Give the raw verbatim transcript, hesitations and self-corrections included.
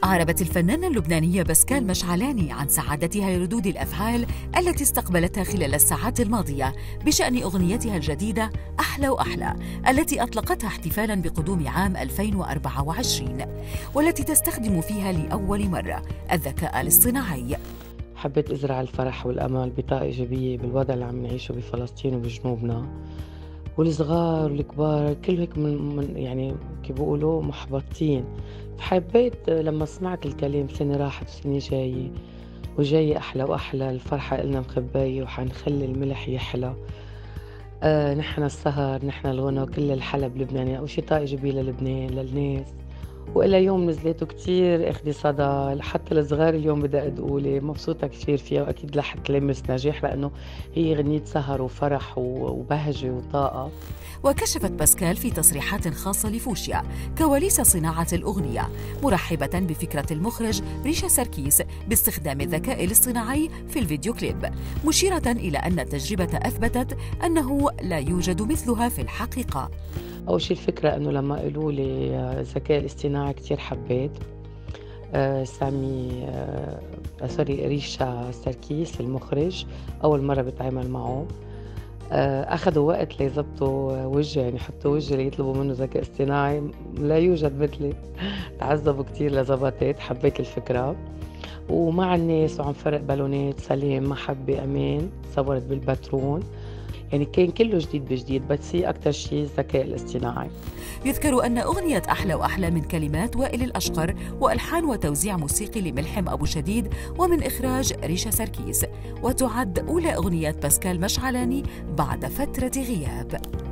أعربت الفنانة اللبنانية باسكال مشعلاني عن سعادتها لردود الأفعال التي استقبلتها خلال الساعات الماضية بشأن أغنيتها الجديدة أحلى وأحلى، التي أطلقتها احتفالاً بقدوم عام ألفين وأربعة وعشرين، والتي تستخدم فيها لأول مرة الذكاء الاصطناعي. حبيت أزرع الفرح والأمل بطاقة إيجابية بالوضع اللي عم نعيشه بفلسطين وبجنوبنا، والصغار والكبار كل هيك من, من يعني كيف بيقولوا محبطين. فحبيت لما سمعت الكلام سنة راحت وسنة جاية وجاية أحلى وأحلى، الفرحة إلنا مخباية وحنخلي الملح يحلى. آه نحن السهر، نحن الغنى، كل الحلا بلبنان وشي طاقة إيجابية للبنان للناس. وإلى يوم نزلت وكتير اخدي صدى، حتى الصغار اليوم بدأت تقولي مبسوطة كتير فيها، وأكيد رح تلمس نجاح لأنه هي غنية سهر وفرح وبهجة وطاقة. وكشفت باسكال في تصريحات خاصة لفوشيا كواليس صناعة الأغنية، مرحبة بفكرة المخرج ريشا سركيس باستخدام الذكاء الاصطناعي في الفيديو كليب، مشيرة إلى أن التجربة أثبتت أنه لا يوجد مثلها في الحقيقة. أول شي الفكرة أنه لما قالوا لي الذكاء الاصطناعي كتير حبيت. آه سامي آه سوري ريشا سركيس المخرج أول مرة بتعامل معه. آه أخذوا وقت ليزبطوا وجه، يعني حطوا وجه ليطلبوا منه ذكاء اصطناعي لا يوجد مثلي. تعذبوا كتير لزبطت. حبيت الفكرة ومع الناس وعم فرق بالونات سلام محبة أمان، صورت بالباترون، يعني كان كله جديد بجديد، بس هي أكتر شيء الذكاء الاصطناعي. يذكر أن أغنية أحلى وأحلى من كلمات وائل الأشقر وألحان وتوزيع موسيقي لملحم أبو شديد ومن إخراج ريشا سركيس، وتعد أولى أغنيات باسكال مشعلاني بعد فترة غياب.